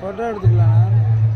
Photo எடுத்துக்கலாம்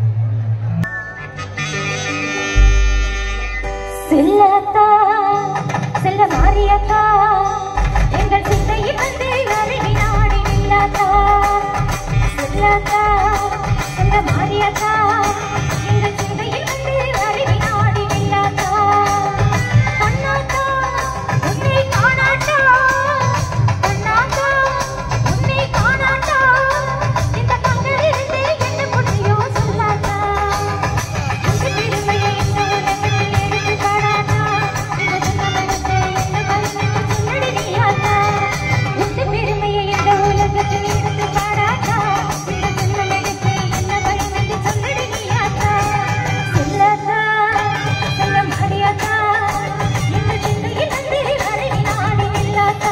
செல்லத்தா செல்ல மாரியத்தா எங்கள் சிந்தையில் வந்து அருகி நாடி நில்லாத்தா செல்லத்தா செல்ல மாரியத்தா எங்கள் சிந்தையில் வந்து அருகி நாடி நில்லாத்தா கண்ணாத்தா உன்னை காணாட்டா கண்ணாத்தா உன்னை காணாட்டா இந்த கண்களிலிருந்து என்ன புரியும் சொல்லாத்தா இந்த பெருமையை இந்த உலகத்தில் எடுத்து காணாட்டா இந்த சொந்தமெடுத்து என்ன பயனுக்கு சொல்லடி நீயாத்தா இந்த பெருமையை இந்த உலகத்தில் எடுத்து காணாட்டா இந்த சொந்தமெடுத்து என்ன பயனுக்கு சொல்லடி நீயாத்தா சொல்லாத்தா சொல்ல மாறியாத்தா இந்த சிந்தையில் வந்து அருகி நாடி நில்லாத்தா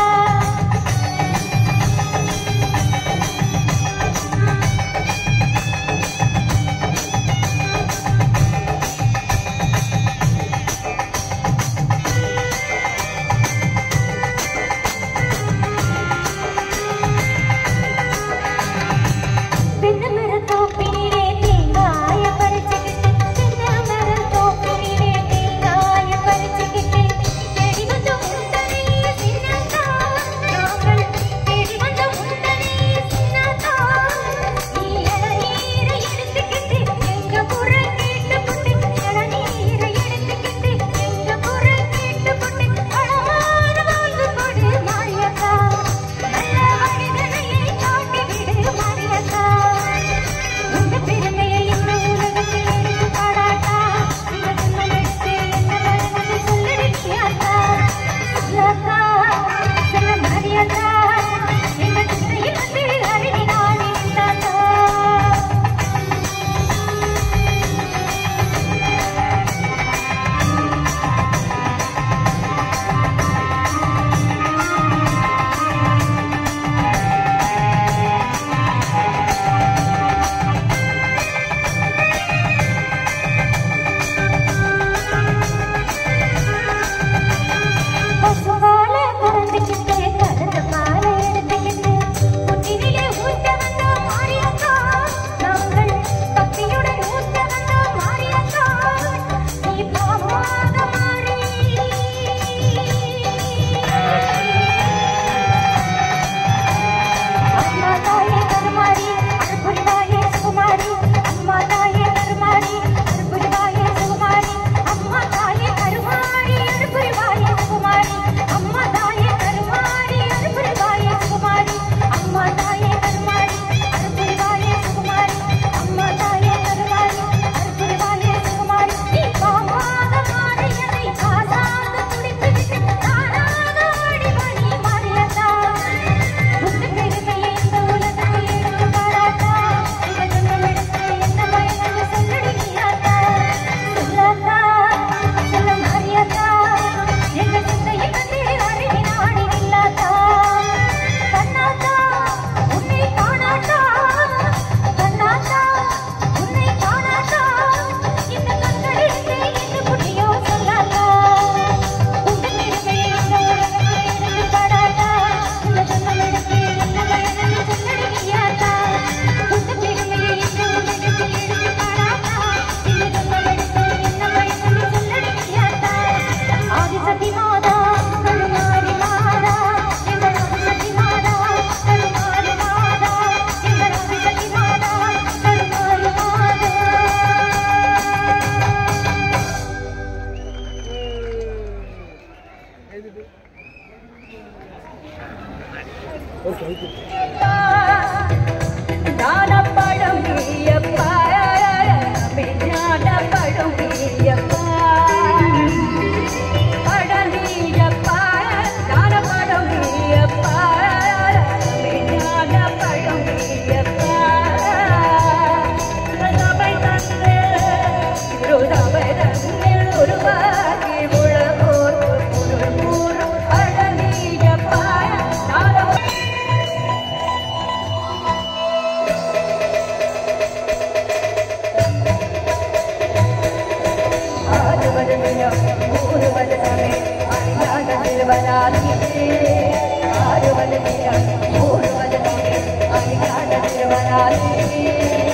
தென்னமரத்தோப்பினிலே தேங்காய பறிச்சுக்கிட்டு தென்னமரத்தோப்பினிலே தேங்காய பறிச்சுக்கிட்டு தேடி வந்த முந்தனே சின்னத்தா நாங்கள் தேடி வந்த முந்தனே சின்னத்தா நீ இளநீரை எடுத்துக்கிட்டு எங்க குரல் கேட்டு புட்டு இளநீரை எடுத்துக்கிட்டு எங்க குரல் கேட்டு புட்டு அழகான வாழ்வு கொடு மாரியக்கா நல்ல வழிகளையே காட்டி விடு மாரியக்கா இந்த பெருமையை இந்த உலகத்தில் எடுத்து பாடாட்டா இந்த சொந்தமெடுத்து என்ன பயனது சொல்லடி நீயாத்தா சொல்லாத்தா சொல்ல மாறியாத்தா எங்கள் சிந்தையில் வந்து அருகி நாடி நில்லாத்தா பசுவால கறந்துக்கிட்டு கறந்த பாலை எடுத்துக்கிட்டு புற்றினிலே ஊட்ட வந்தோம் மாரியக்கா நாங்கள் பக்தியுடன் ஊட்ட வந்தோம் மாரியக்கா நீ பாவமாக மாறி அம்மா தாயே கருமாரி அன்புரிவாயே சுகுமாரி அம்மா தாயே கருமாரி அன்புரிவாயே சுகுமாரி அம்மா தாயே கருமாரி அன்புரிவாயே சுகுமாரி அம்மா தாயே கருமாரி அன்புரிவாயே சுகுமாரி அம்மா தாயே கருமாரி அன்புரிவாயே சுகுமாரி அம்மா தாயே கருமாரி அன்புரிவாயே சுகுமாரி நீ பாவமாக மாறி என்னை காதாக துடித்துவிட்டு தானாக ஆடி மணி மாறியதா உன் பெருமையை இந்த உலகத்தில் எடுத்து பாடாட்டா இந்த சொந்தமெடுத்து என்ன பயனது சொல்லடி நீயாத்தா சொல்லாத்தா சொல்ல மாறியாத்தா எங்கள் சிந்தையில் வந்து அருகி நாடி நில்லாத்தா கண்ணாத்தா உன்னை காணாட்டா கண்ணாத்தா உன்னை காணாட்டா இந்த கண்களிலிருந்து என்ன புரியும் சொல்லாத்தா உன் பெருமையை இந்த உலகத்தில் எடுத்து பாடாட்டா இந்த சொந்தமெடுத்து என்ன பயனது சொல்லடி நீயாத்தா உன் பெருமையை இந்த உலகத்தில் எடுத்து பாடாட்டா இந்த சொந்தமெடுத்து என்ன பயனது சொல்லடி நீயாத்தா ஆதிசக்தி மாதா கருமாரி மாதா எங்கள் ஆதிசக்தி மாதா கருமாரி மாதா எங்கள் ஆதிசக்தி மாதா கருமாரி மாதா ஞானப்படம் நீயப்பா ஞானப்படம் நீயப்பா படம் நீயப்பா ஞானப்படம் நீயப்பா ஞானப்படம் நீயப்பா சபை தந்து சபை தந்து உருவாகி உழவோர் பொருள் கூறும் படம் நீயப்பா திருவனாலே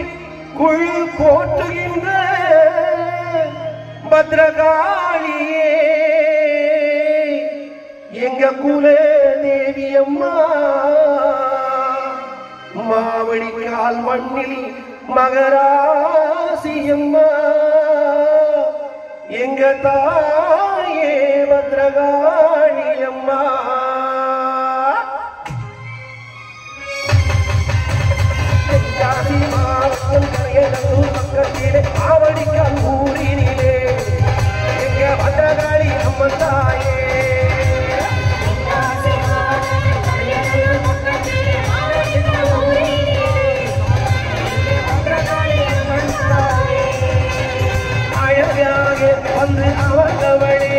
குழு போற்றுகின்ற பத்ரகாளியே எங்க குல தேவி அம்மா மாவடி கால் மண்ணில் மகராசி அம்மா எங்க தாயே பத்ரகாளி அம்மா ஆவடிக்கால் ஊரினிலே எங்க பத்ரகாளி அம்மன் தாயே அழகாக வந்து அவர்களே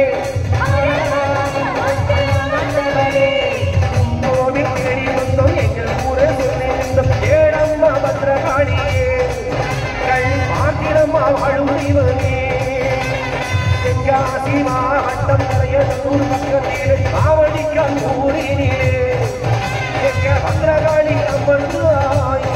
கோவில் தேடி வந்தோம் எங்கள் ஊரை சொல்லியிருந்தோம் ஏழம்மா பத்ரகாளியே கண் பாத்திரமா வாழும் தெய்வமே தென்காசி மாவட்டம் தலையூர் பக்கத்திலே ஆவடிக்கால் ஊரினிலே எங்க பத்ரகாளி அம்மன் தாயே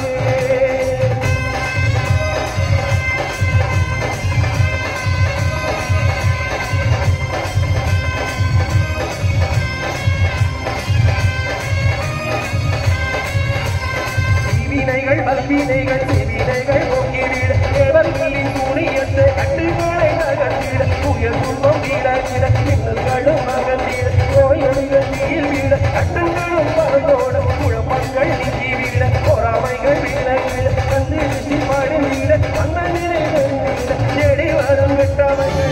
வினைகள் பல்வினைகள் வினைகள் போக்கிவிட தேவர்களின் துணியத்தை கட்டுகளை நகர்த்திட புயல் துன்பம் வீடாக்கிட மின்னல்களும் அகற்றிட கோயில்கள் நீர்விட கட்டுங்களும் பறந்தோட குழப்பங்கள் நீக்கிவிட பொறாமைகள் விலகிட கந்து பாடுவிட அந்த நிறைவிட தேடி வரும் வெட்டாமைகள்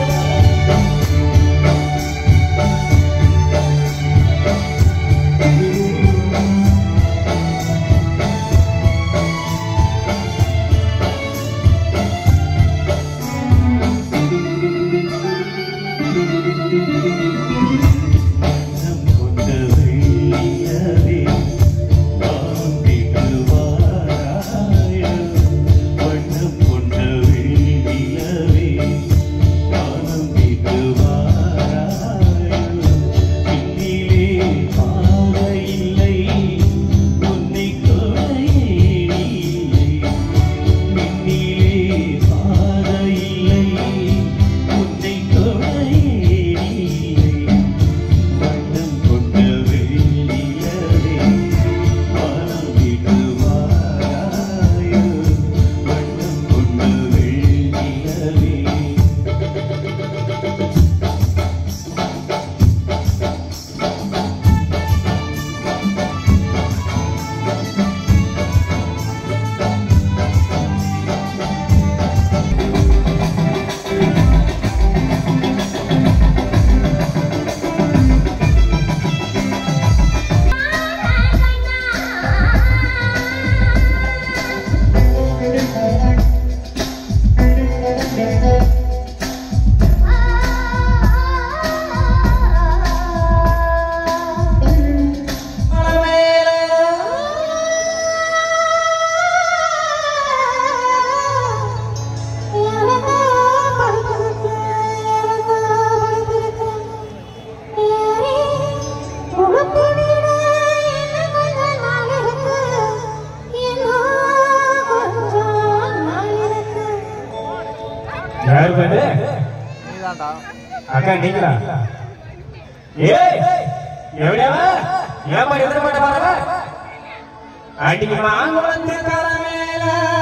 அக்கா நீங்களா? ஏய் எவடியாவா ஏமா எதிர மாட்ட பாருங்க அடி மாங்க வந்து கரமேல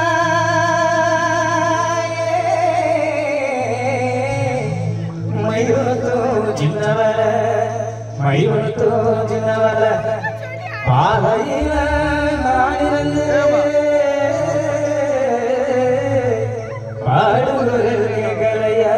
மயூரத்து சின்னவல பாதையில நானிருந்து பாடுகளையா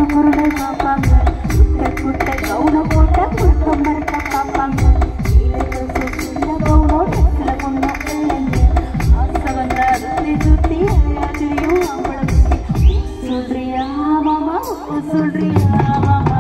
குருடை பார்ப்பாங்க குட்டை கவுன போட்ட குறுக்கம் மறுக்க பார்ப்பாங்க கீழே கவுனம் நெத்தில பொண்ணு இல்லைங்க ஆசை வந்த சுத்தி சுத்தி தெரியும் அவளை சுத்தி சொல்றியா மாமா சொல்றியா மாமா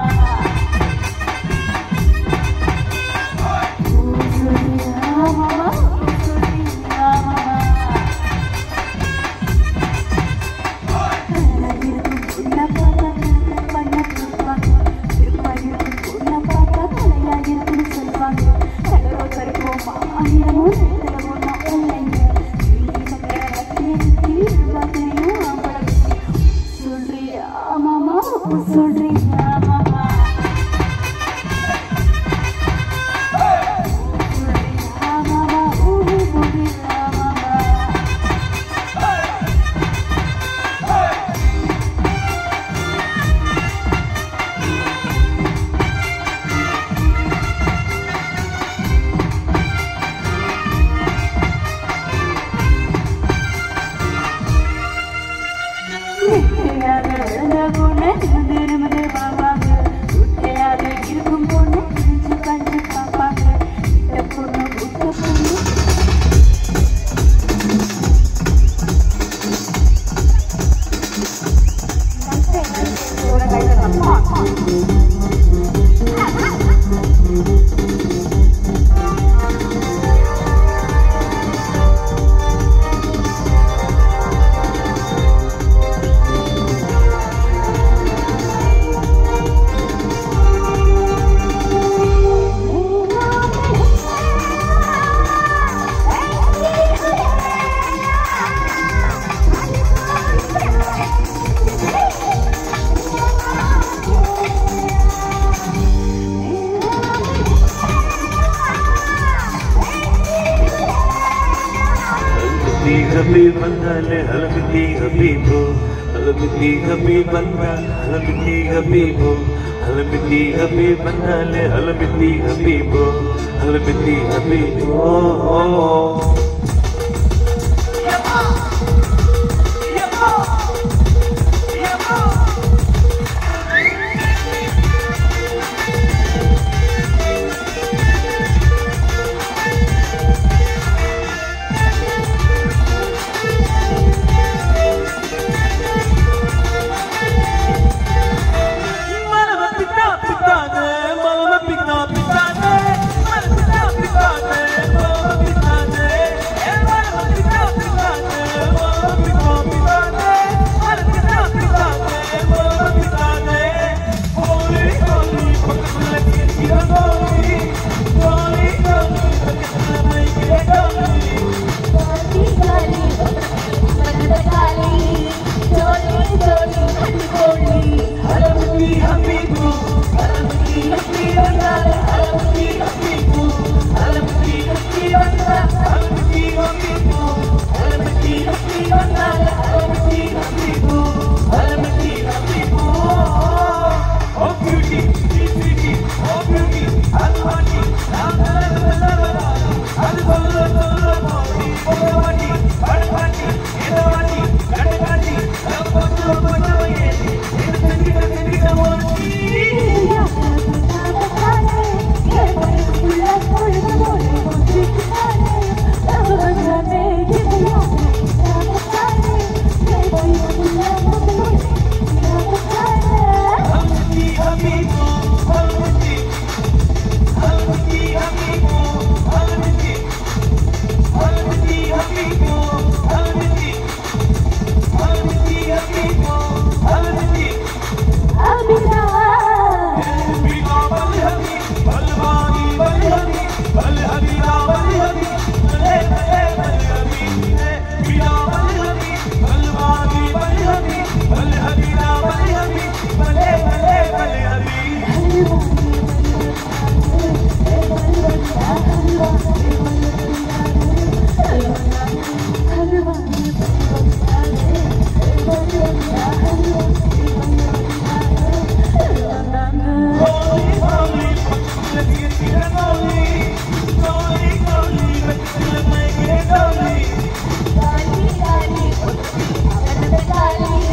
Habib bandale halabiti habibo halabiti habib bandale halabiti habibo halabiti habib bandale halabiti habibo halabiti habibo Kali